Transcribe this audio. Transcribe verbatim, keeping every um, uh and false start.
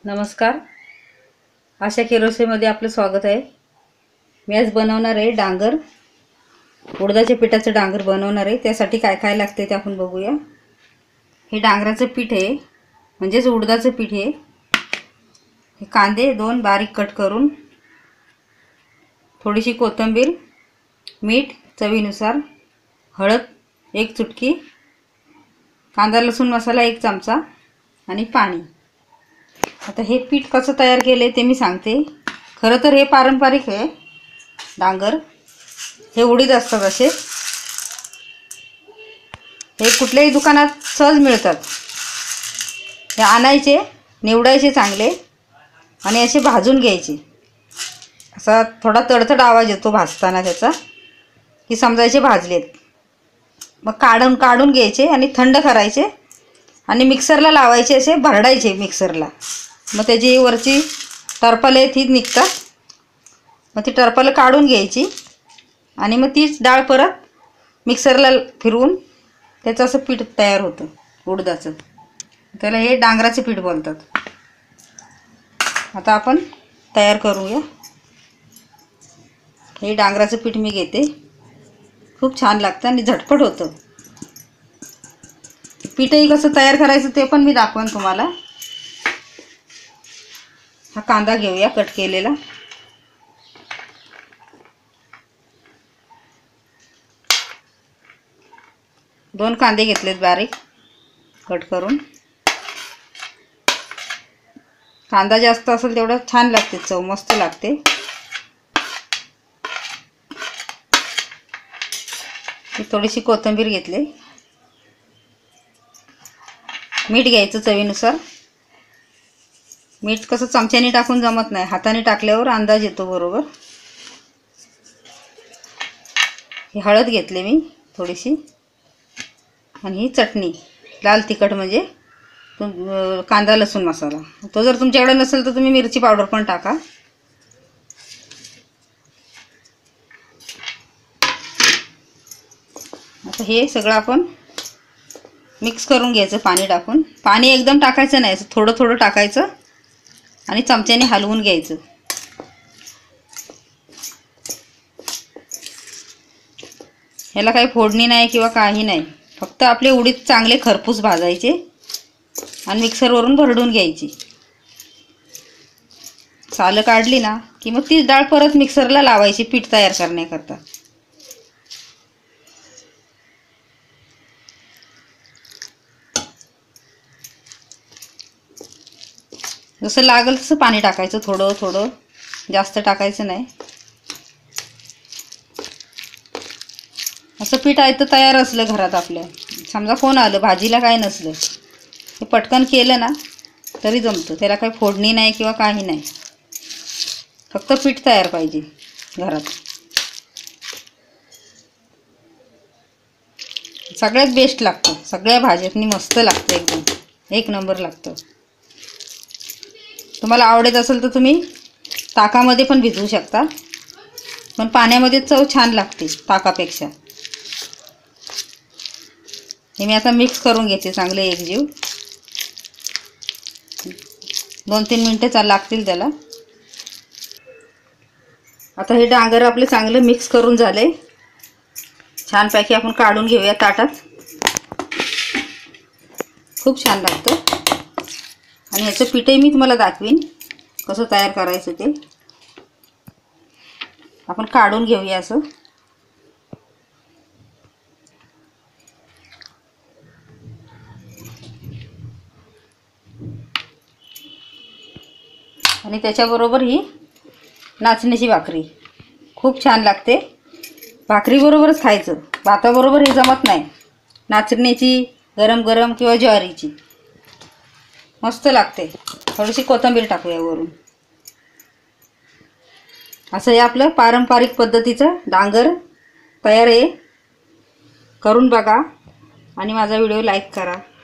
नमस्कार, आशा केरोसेमध्ये आपलं स्वागत आहे। मी आज बनवणार आहे डांगर, उडदाच्या पिठाचं डांगर बनवणार आहे। त्यासाठी काय काय लागते ते आपण बघूया। हे डांगराचं पीठ आहे, म्हणजेच उडदाचं पीठ आहे। हे कांदे दोन बारीक कट करून, थोडीशी कोथिंबीर, मीठ चवीनुसार, हळद एक चुटकी, कांदा लसूण मसाला एक चमचा आणि पाणी। आता हे पीठ कसं तयार केले ते मी सांगते। खरं तर हे पारंपरिक आहे डांगर, हे उडीद असतात असे। हे कुठल्याही दुकानात सहज मिळतात। हे आणायचे, निवडायचे चांगले आणि असे भाजून घ्यायचे। असा थोडा तडतड आवाज येतो भाजताना त्याचा, की समजायचे भाजलेत। मग काढून काढून घ्यायचे आणि थंड करायचे आणि मिक्सरला लावायचे, असे भरडायचे मिक्सरला। मग त्याची वरची टरफल आहे ती निघतात। मग ती टरफल काढून घ्यायची आणि मग तीच डाळ परत मिक्सरला फिरवून त्याचं असं पीठ तयार होतं उडदाचं। त्याला हे डांगराचे पीठ बोलतात। आता आपण तयार करूया। हे डांगराचं पीठ मी घेते, खूप छान लागतं आणि झटपट होतं। पीठही कसं तयार करायचं ते पण मी दाखवेन तुम्हाला। हा कांदा घेऊया कट केलेला, दोन कांदे घेतलेत बारीक कट करून। कांदा जास्त असेल तेवढं छान लागते, चव मस्त लागते। थोडीशी कोथिंबीर घेतली, मीठ घ्यायचं चवीनुसार। मीठ कसं चमच्याने टाकून जमत नाही, हाताने टाकल्यावर अंदाज येतो बरोबर। ही हळद घेतली मी थोडीशी, आणि ही चटणी लाल तिखट म्हणजे कांदा लसूण मसाला। तो जर तुमच्याकडे नसेल तर तुम्ही मिरची पावडर पण टाका। आता हे सगळं आपण मिक्स करून घ्यायचं पाणी टाकून। पाणी एकदम टाकायचं नाही, असं थोडं थोडं टाकायचं आणि चमच्याने हलवून घ्यायचं। ह्याला काही फोडणी नाही किंवा काही नाही, फक्त आपले उडीद चांगले खरपूस भाजायचे आणि मिक्सरवरून भरडून घ्यायची। सालं काढली ना की मग तीच डाळ परत मिक्सरला लावायची पीठ तयार करण्याकरता। जसं लागेल तसं पाणी टाकायचं, थोडं थोडं, जास्त टाकायचं नाही। असं पीठ आहे तर तयार असलं घरात आपल्या, समजा कोण आलं भाजीला काय नसलं, हे पटकन केलं ना तरी जमतं। त्याला काही फोडणी नाही किंवा काही नाही, फक्त पीठ तयार पाहिजे घरात। सगळ्यात बेस्ट लागतं, सगळ्या भाज्यांनी मस्त लागतं, एकदम एक नंबर लागतं। तुम्हाला आवडत असेल तर तुम्ही ताकामध्ये पण भिजवू शकता, पण पाण्यामध्ये चव छान लागते ताकापेक्षा। हे मी आता मिक्स करून घेते चांगले एकजीव, दोन तीन मिनटं चाल लागतील त्याला। आता हे डांगर आपले चांगलं मिक्स करून झाले, छानपैकी आपण काढून घेऊया ताटात। खूप छान लागतं आणि ह्याचं पीठही मी तुम्हाला दाखवीन कसं तयार करायचं ते। आपण काढून घेऊया असं। आणि त्याच्याबरोबर ही नाचणीची भाकरी खूप छान लागते। भाकरीबरोबरच खायचं, भाताबरोबर हे जमत नाही। नाचणीची गरम गरम किंवा ज्वारीची मस्त लागते। थोडीशी कोथिंबीर टाकूया वरून। असं हे आपलं पारंपरिक पद्धतीचं डांगर तयार आहे, करून बघा आणि माझा व्हिडिओ लाईक करा।